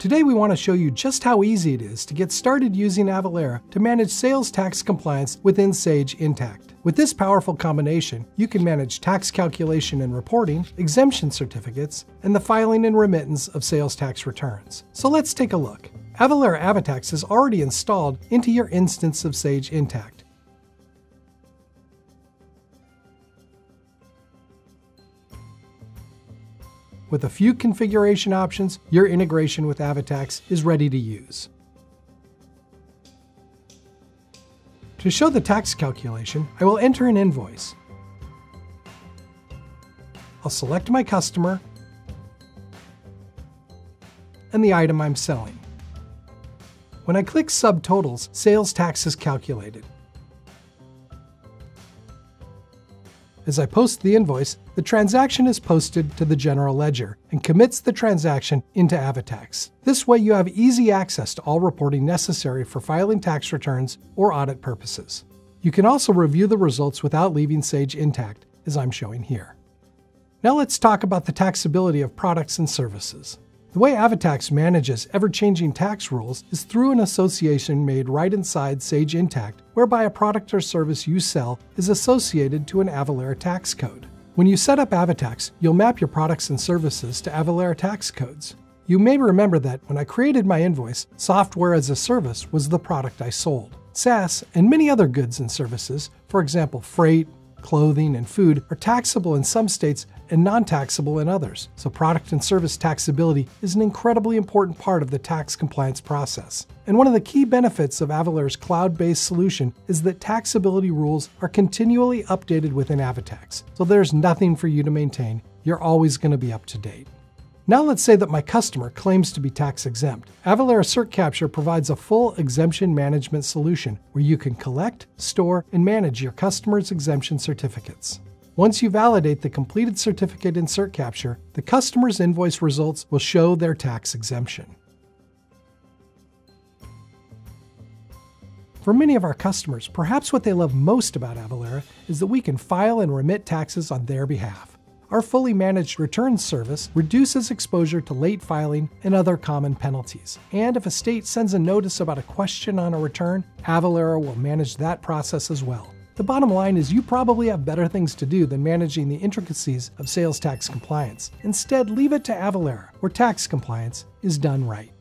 Today we want to show you just how easy it is to get started using Avalara to manage sales tax compliance within Sage Intacct. With this powerful combination, you can manage tax calculation and reporting, exemption certificates, and the filing and remittance of sales tax returns. So let's take a look. Avalara Avatax is already installed into your instance of Sage Intacct. With a few configuration options, your integration with Avatax is ready to use. To show the tax calculation, I will enter an invoice. I'll select my customer and the item I'm selling. When I click Subtotals, sales tax is calculated. As I post the invoice, the transaction is posted to the general ledger and commits the transaction into Avatax. This way you have easy access to all reporting necessary for filing tax returns or audit purposes. You can also review the results without leaving Sage Intacct, as I'm showing here. Now let's talk about the taxability of products and services. The way Avatax manages ever-changing tax rules is through an association made right inside Sage Intacct, whereby a product or service you sell is associated to an Avalara tax code. When you set up Avatax, you'll map your products and services to Avalara tax codes. You may remember that when I created my invoice, software as a service was the product I sold. SaaS and many other goods and services, for example freight, clothing, and food, are taxable in some states and non-taxable in others. So product and service taxability is an incredibly important part of the tax compliance process. And one of the key benefits of Avalara's cloud-based solution is that taxability rules are continually updated within Avatax. So there's nothing for you to maintain. You're always going to be up to date. Now let's say that my customer claims to be tax exempt. Avalara CertCapture provides a full exemption management solution where you can collect, store, and manage your customer's exemption certificates. Once you validate the completed certificate in CertCapture, the customer's invoice results will show their tax exemption. For many of our customers, perhaps what they love most about Avalara is that we can file and remit taxes on their behalf. Our fully managed returns service reduces exposure to late filing and other common penalties. And if a state sends a notice about a question on a return, Avalara will manage that process as well. The bottom line is you probably have better things to do than managing the intricacies of sales tax compliance. Instead, leave it to Avalara, where tax compliance is done right.